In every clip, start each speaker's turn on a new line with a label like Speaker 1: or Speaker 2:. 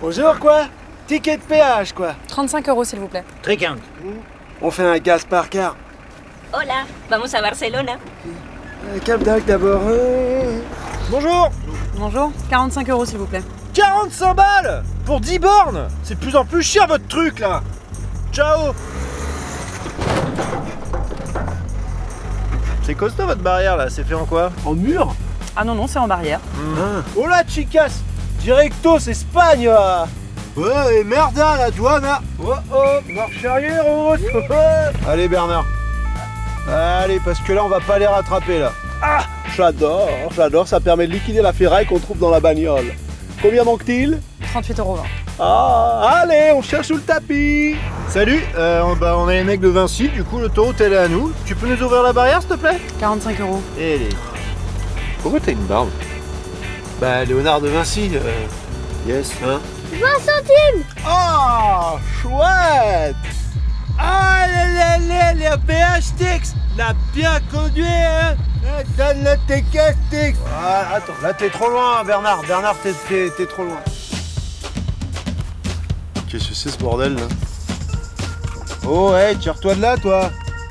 Speaker 1: Bonjour quoi. Ticket de péage quoi.
Speaker 2: 35 € s'il vous plaît.
Speaker 3: 30.
Speaker 1: On fait un gaz par car.
Speaker 4: Hola, vamos a Barcelona.
Speaker 1: Cap d'Agde d'abord. Bonjour.
Speaker 2: Bonjour, 45 € s'il vous plaît.
Speaker 1: 45 balles pour 10 bornes. C'est de plus en plus cher votre truc là. Ciao. C'est costaud votre barrière là, c'est fait en quoi? En mur?
Speaker 2: Ah non, non, c'est en barrière.
Speaker 1: Oh là chicas, directos Espagne. Ouais, et merda la douane. Oh oh, marche arrière. Allez Bernard. Allez, parce que là on va pas les rattraper là. Ah, j'adore, ça permet de liquider la ferraille qu'on trouve dans la bagnole. Combien manque-t-il?
Speaker 2: 38,20 €.
Speaker 1: Ah, allez, on cherche sous le tapis. Salut, on est les mecs de Vinci, du coup l'autoroute elle est à nous. Tu peux nous ouvrir la barrière s'il te plaît?
Speaker 2: 45 €.
Speaker 1: Et les... Pourquoi t'as une barbe? Bah Léonard de Vinci, yes, hein?
Speaker 4: 20 centimes.
Speaker 1: Oh, chouette. Ah, les PH-Tix, l'a bien conduit, hein? Donne-le tes caisses, Tix. Ah, attends, là t'es trop loin, Bernard. Bernard, t'es trop loin. Qu'est-ce que c'est ce bordel là? Oh, hey, tire-toi de là, toi.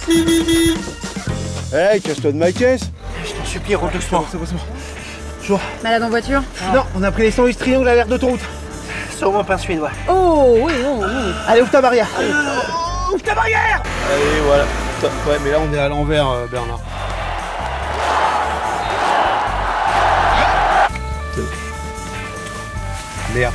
Speaker 1: Hey, casse-toi de ma caisse. Je t'en supplie, rentre doucement. C'est bon. Bonjour.
Speaker 2: Malade en voiture?
Speaker 1: Non, on a pris les 108 triangles à l'air d'autoroute. Sûrement pas suédois.
Speaker 2: Oh, oui, oh, oui.
Speaker 1: Allez, ouvre ta barrière. Ouvre ta barrière. Allez, voilà. Ouais, mais là, on est à l'envers, Bernard. Merde.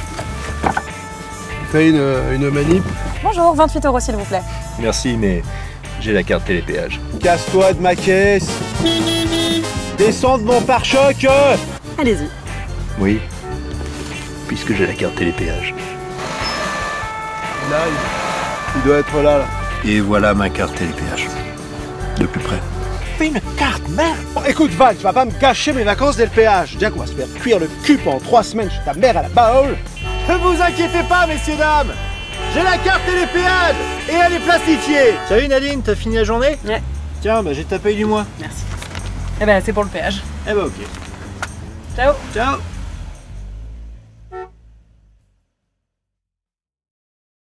Speaker 1: Fais une manip.
Speaker 2: Bonjour, 28 € s'il vous plaît.
Speaker 3: Merci, mais j'ai la carte télépéage.
Speaker 1: Casse-toi de ma caisse. Descends de mon pare-choc.
Speaker 2: Allez-y.
Speaker 3: Oui, puisque j'ai la carte télépéage.
Speaker 1: Là, il doit être là.
Speaker 3: Et voilà ma carte télépéage. De plus près.
Speaker 1: Fais une carte, merde. Bon, écoute, Val, tu vas pas me gâcher mes vacances dès le péage. Déjà qu'on va se faire cuire le cul pendant 3 semaines chez ta mère à la Baole. Ne vous inquiétez pas, messieurs, dames. J'ai la carte télépéage et elle est plastifiée. Salut Nadine, t'as fini la journée?
Speaker 2: Ouais.
Speaker 1: Tiens, bah j'ai ta paye du mois.
Speaker 2: Merci. Eh ben, c'est pour le péage.
Speaker 1: Eh bah ok.
Speaker 2: Ciao.
Speaker 1: Ciao.